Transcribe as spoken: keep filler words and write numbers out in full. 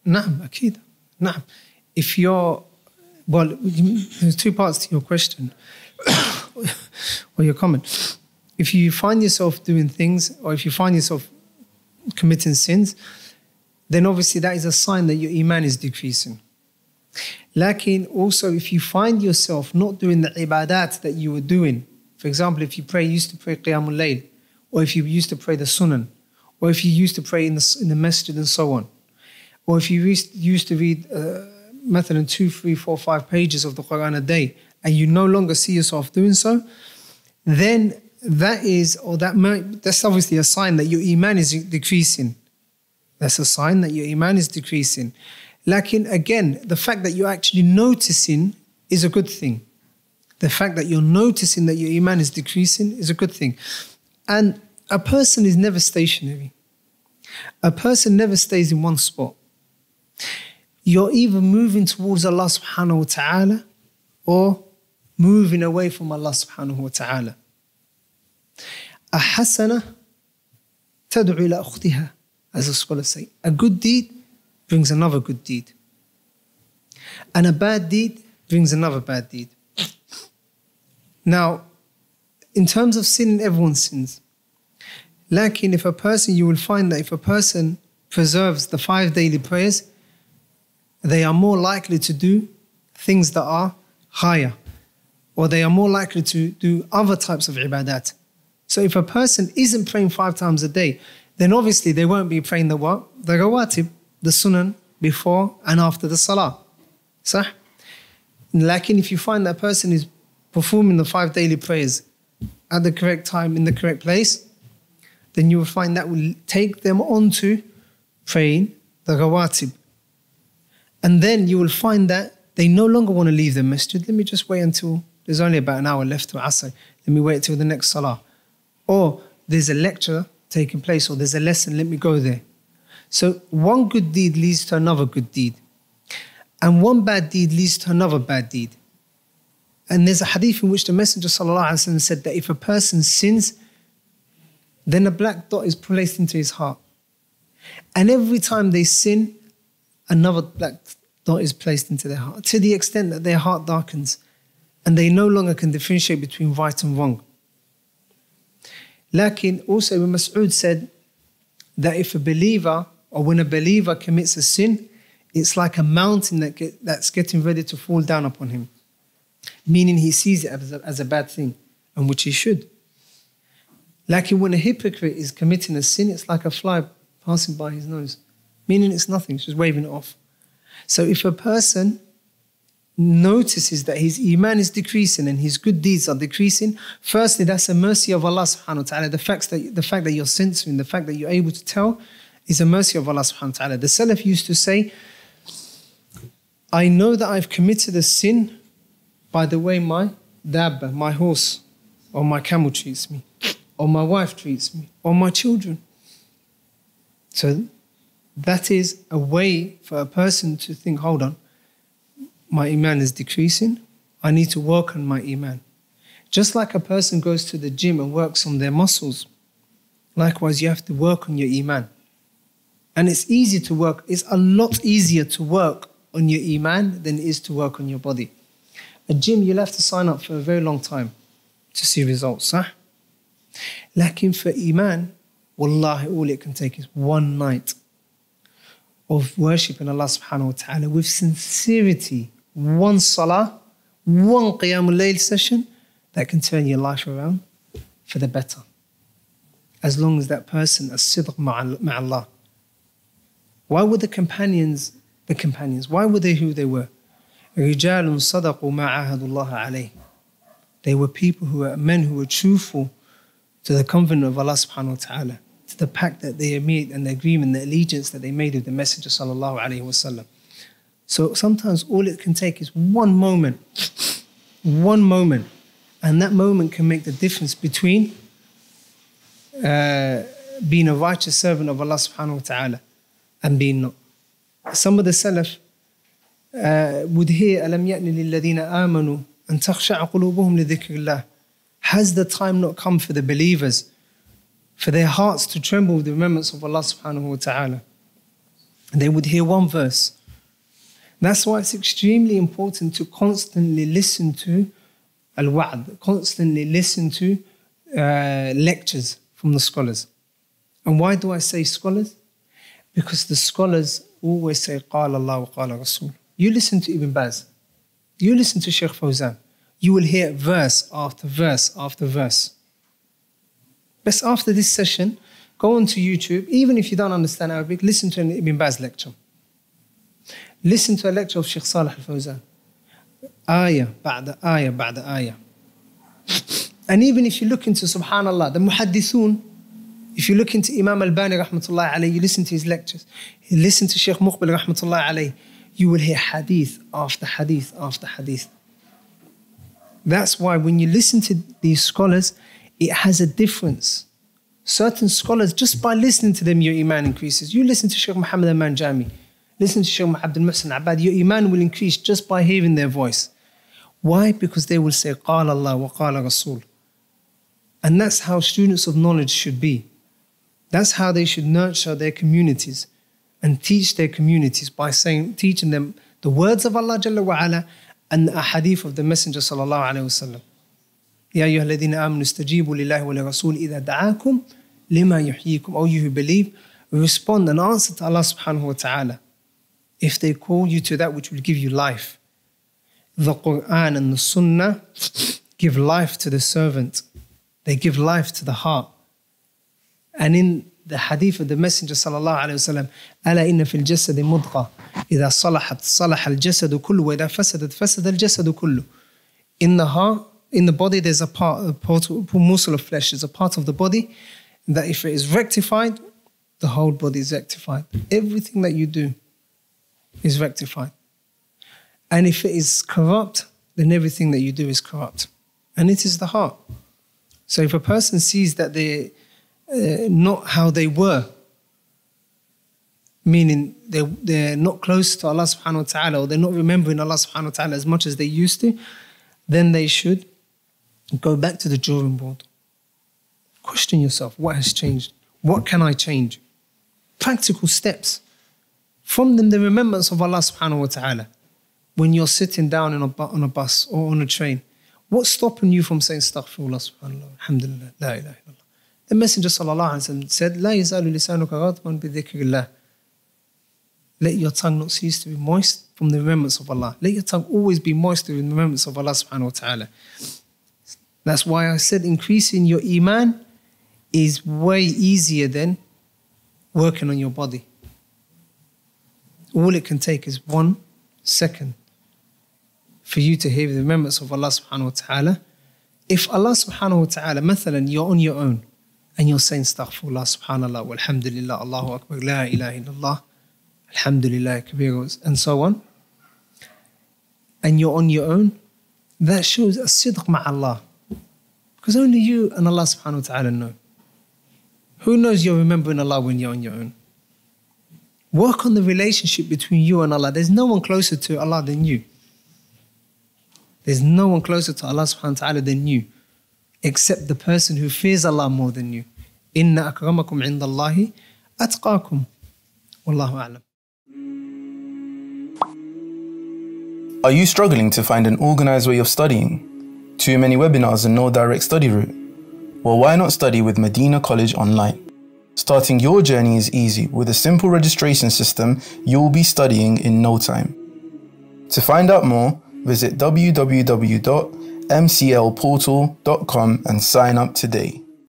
نعم أكيد نعم. If you're, well, there's two parts to your question or your comment. If you find yourself doing things, or if you find yourself committing sins, then obviously that is a sign that your iman is decreasing. Lakin also, if you find yourself not doing the ibadat that you were doing, for example, if you pray, used to pray Qiyamul Layl, or if you used to pray the Sunan, or if you used to pray in the, in the masjid and so on, or if you used, used to read uh, مثلا two, three, four, five pages of the Quran a day, and you no longer see yourself doing so, then that is, or that might, that's obviously a sign that your iman is decreasing. That's a sign that your iman is decreasing. Lakin again, the fact that you're actually noticing is a good thing. The fact that you're noticing that your iman is decreasing is a good thing. And a person is never stationary. A person never stays in one spot. You're either moving towards Allah subhanahu wa ta'ala or moving away from Allah subhanahu wa ta'ala. A hasana tad'u ila ukhtiha, as the scholars say. A good deed brings another good deed. And a bad deed brings another bad deed. Now, in terms of sin, everyone sins. Lakin if a person, you will find that if a person preserves the five daily prayers, they are more likely to do things that are higher, or they are more likely to do other types of ibadat. So if a person isn't praying five times a day, then obviously they won't be praying the what? The rawatib, the sunan, before and after the salah. Sah? Lakin if you find that person is performing the five daily prayers at the correct time, in the correct place, then you will find that will take them on to praying the rawatib. And then you will find that they no longer want to leave the masjid. Let me just wait until there's only about an hour left to Asr. Let me wait till the next salah. Or there's a lecture taking place, or there's a lesson, let me go there. So one good deed leads to another good deed. And one bad deed leads to another bad deed. And there's a hadith in which the Messenger sallallahu alaihi wasallam said that if a person sins, then a black dot is placed into his heart. And every time they sin, another black dot is placed into their heart, to the extent that their heart darkens and they no longer can differentiate between right and wrong. Lakin also Ibn Mas'ud said that if a believer, or when a believer commits a sin, it's like a mountain that get, that's getting ready to fall down upon him. Meaning he sees it as a, as a bad thing, and which he should. Lakin when a hypocrite is committing a sin, it's like a fly passing by his nose. Meaning it's nothing, it's just waving it off. So if a person notices that his iman is decreasing and his good deeds are decreasing, firstly, that's a mercy of Allah subhanahu wa ta'ala. The fact that, the fact that you're censoring, the fact that you're able to tell is a mercy of Allah subhanahu wa ta'ala. The Salaf used to say, I know that I've committed a sin by the way my dabba, my horse, or my camel treats me, or my wife treats me, or my children. So that is a way for a person to think, hold on, my iman is decreasing, I need to work on my iman. Just like a person goes to the gym and works on their muscles, likewise you have to work on your iman. And it's easy to work, it's a lot easier to work on your iman than it is to work on your body. A gym, you'll have to sign up for a very long time to see results. Huh? Lakin for iman, wallahi, all it can take is one night of worshipping Allah subhanahu wa ta'ala with sincerity. One salah, one Qiyamul Layl session that can turn your life around for the better. As long as that person is sidq ma'allah. Why were the companions the companions? Why were they who they were? رِجَالٌ صَدَقُوا مَا عَاهَدُوا اللَّهَ عَلَيْهِ. They were people who were men who were truthful to the covenant of Allah subhanahu wa ta'ala, to the pact that they made and the agreement, the allegiance that they made with the Messenger sallallahu alayhi wa sallam. So sometimes all it can take is one moment, one moment, and that moment can make the difference between uh, being a righteous servant of Allah subhanahu wa ta'ala and being not. Some of the Salaf uh, would hear, أَلَمْ يَأْنِ لِلَّذِينَ آمَنُوا أَن تَخْشَعَ قُلُوبُهُمْ لِذِكْرِ اللَّهِ. Has the time not come for the believers, for their hearts to tremble with the remembrance of Allah subhanahu wa ta'ala? they would hear one verse. That's why it's extremely important to constantly listen to al-wa'd, constantly listen to uh, lectures from the scholars. And why do I say scholars? Because the scholars always say, قال الله وقال رسول. You listen to Ibn Baz, you listen to Sheikh Fawzan, you will hear verse after verse after verse. But after this session, go onto YouTube, even if you don't understand Arabic, listen to an Ibn Baz lecture. Listen to a lecture of Sheikh Salih al-Fawzan. Ayah, ba'da ayah, ba'da ayah. And even if you look into, subhanallah, the muhaddithun, if you look into Imam al-Bani rahmatullahi alayhi, you listen to his lectures, you listen to Sheikh Muqbil rahmatullahi alayhi, you will hear hadith after hadith after hadith. That's why when you listen to these scholars, it has a difference. Certain scholars, just by listening to them, your iman increases. You listen to Sheikh Muhammad al-Manjami, listen to Sheikh Abdul Muhsin Abad, your iman will increase just by hearing their voice. Why? Because they will say, قال Allah wa qala Rasul. And that's how students of knowledge should be. That's how they should nurture their communities and teach their communities by saying, teaching them the words of Allah Jalla wa Ala and the hadith of the Messenger sallallahu alayhi wa sallam. يا أيها الذين آمنوا استجيبوا لله ولرسول إذا دعاكم لما يحييكم. O you who believe, respond and answer to Allah subhanahu wa ta'ala if they call you to that which will give you life. The Quran and the Sunnah give life to the servant. They give life to the heart. And in the hadith of the Messenger sallallahu alayhi wa sallam, ألا إن في الجسد مضغة إذا صلحت صلح الجسد كله وإذا فسدت فسد الجسد كله. In the heart, in the body, there's a part, a part, a morsel of flesh, there's a part of the body that if it is rectified, the whole body is rectified. Everything that you do is rectified. And if it is corrupt, then everything that you do is corrupt. And it is the heart. So if a person sees that they're uh, not how they were, meaning they're, they're not close to Allah subhanahu wa ta'ala, or they're not remembering Allah subhanahu wa ta'ala as much as they used to, then they should go back to the drawing board. Question yourself, what has changed? What can I change? Practical steps. From them, the remembrance of Allah subhanahu wa ta'ala. When you're sitting down in a, on a bus or on a train, what's stopping you from saying astaghfirullah, subhanallah, alhamdulillah, la ilaha illallah? The Messenger sallallahu alayhi wa sallam said, La yazalu lisanuka ghadban bi dhikrillah. Let your tongue not cease to be moist from the remembrance of Allah. Let your tongue always be moist with the remembrance of Allah subhanahu wa ta'ala. That's why I said increasing your iman is way easier than working on your body. All it can take is one second for you to hear the remembrance of Allah subhanahu wa ta'ala. If Allah subhanahu wa ta'ala, mathalan, you're on your own and you're saying astaghfirullah, subhanallah, walhamdulillah, Allahu akbar, la ilaha illallah, alhamdulillah, kabir, and so on, and you're on your own, that shows a sidq ma'allah. Because only you and Allah subhanahu wa ta'ala know. Who knows you're remembering Allah when you're on your own? Work on the relationship between you and Allah. There's no one closer to Allah than you. There's no one closer to Allah subhanahu wa ta'ala than you, except the person who fears Allah more than you. Inna akramakum indallahi atqakum. Wallahu a'lam. Are you struggling to find an organized way of studying? Too many webinars and no direct study route? Well, why not study with Medina College Online? Starting your journey is easy. With a simple registration system, you'll be studying in no time. To find out more, visit w w w dot m c l portal dot com and sign up today.